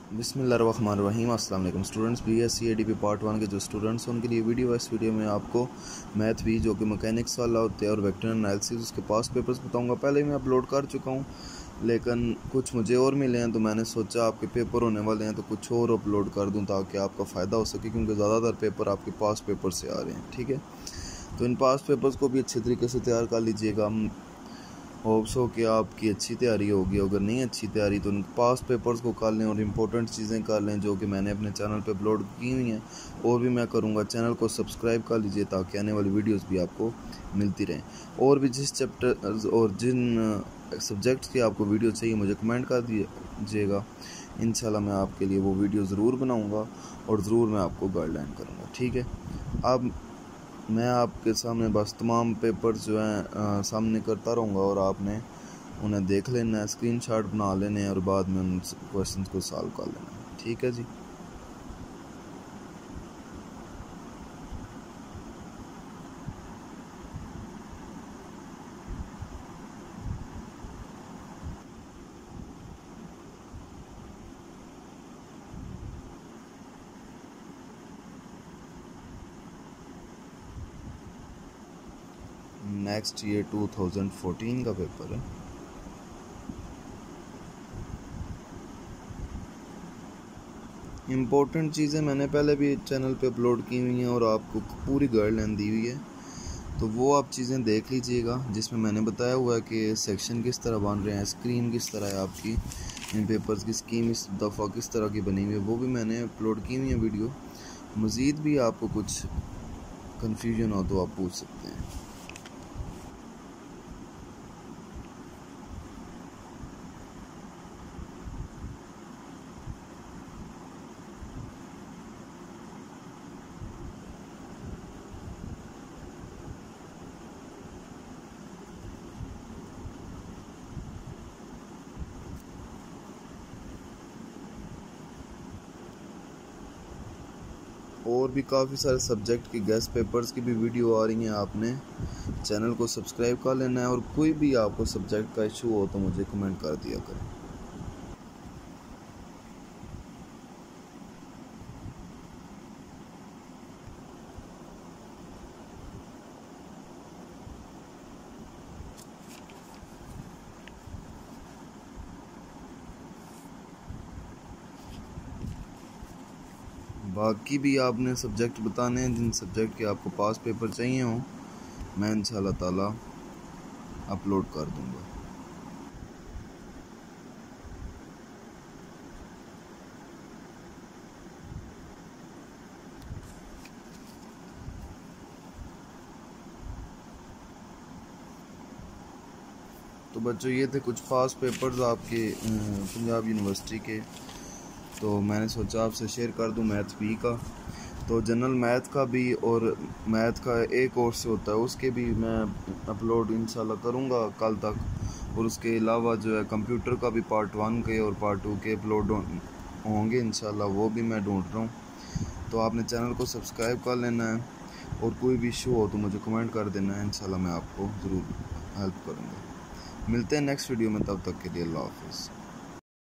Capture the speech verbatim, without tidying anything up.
बिस्मिल्लाहिर्रहमानिर्रहीम। अस्सलाम वालेकुम students. B S C A D P part one के जो स्टूडेंट्स हैं उनके लिए वीडियो है। इस वीडियो में आपको मैथ भी जो कि मैकेनिक्स वाला होता है और वेक्टर एनालिसिस उसके पास पेपर्स बताऊंगा। पहले मैं अपलोड कर चुका हूं, लेकिन कुछ मुझे और मिले हैं तो मैंने सोचा आपके पेपर होने वाले हैं तो कुछ और अपलोड कर दूं ताकि आपका फ़ायदा हो सके, क्योंकि ज़्यादातर पेपर आपके पास पेपर से आ रहे हैं। ठीक है, तो इन पास पेपर्स को भी अच्छे तरीके से तैयार कर लीजिएगा। होप्स हो कि आपकी अच्छी तैयारी होगी। अगर नहीं अच्छी तैयारी तो उन पास पेपर्स को कर लें और इम्पोर्टेंट चीज़ें कर लें जो कि मैंने अपने चैनल पे अपलोड की हुई हैं, और भी मैं करूँगा। चैनल को सब्सक्राइब कर लीजिए ताकि आने वाली वीडियोस भी आपको मिलती रहें। और भी जिस चैप्टर और जिन सब्जेक्ट्स की आपको वीडियो चाहिए मुझे कमेंट कर दीजिएगा। इंशाल्लाह मैं आपके लिए वो वीडियो ज़रूर बनाऊँगा और ज़रूर मैं आपको गाइडलाइन करूँगा। ठीक है, अब मैं आपके सामने बस तमाम पेपर्स जो हैं सामने करता रहूँगा और आपने उन्हें देख लेना है, स्क्रीनशॉट बना लेने हैं और बाद में उन क्वेश्चंस को सॉल्व कर लेना है। ठीक है जी। नेक्स्ट ये टू थाउजेंड फोर्टीन का पेपर है। इम्पोर्टेंट चीज़ें मैंने पहले भी चैनल पे अपलोड की हुई हैं और आपको पूरी गाइडलाइन दी हुई है, तो वो आप चीज़ें देख लीजिएगा जिसमें मैंने बताया हुआ है कि सेक्शन किस तरह बन रहे हैं, स्क्रीन किस तरह है आपकी, इन पेपर्स की स्कीम इस दफ़ा किस तरह की बनी हुई है, वो भी मैंने अपलोड की हुई है वीडियो। मज़ीद भी आपको कुछ कन्फ्यूजन हो तो आप पूछ सकते हैं। और भी काफ़ी सारे सब्जेक्ट की गेस्ट पेपर्स की भी वीडियो आ रही हैं। आपने चैनल को सब्सक्राइब कर लेना है और कोई भी आपको सब्जेक्ट का इशू हो तो मुझे कमेंट कर दिया करें। बाकी भी आपने सब्जेक्ट बताने हैं जिन सब्जेक्ट के आपको पास पेपर चाहिए हों, मैं इंशाल्लाह ताला अपलोड कर दूंगा। तो बच्चों ये थे कुछ पास पेपर्स आपके पंजाब यूनिवर्सिटी के, तो मैंने सोचा आपसे शेयर कर दूं। मैथ बी का तो जनरल मैथ का भी और मैथ का एक कोर्स होता है उसके भी मैं अपलोड इंशाल्लाह करूंगा कल तक। और उसके अलावा जो है कंप्यूटर का भी पार्ट वन के और पार्ट टू के अपलोड होंगे इंशाल्लाह, वो भी मैं ढूंढ रहा हूँ। तो आपने चैनल को सब्सक्राइब कर लेना है और कोई भी इशू हो तो मुझे कमेंट कर देना है। इंशाल्लाह मैं आपको ज़रूर हेल्प करूँगा। मिलते हैं नेक्स्ट वीडियो में, तब तक के लिए अल्लाह हाफ़िज़।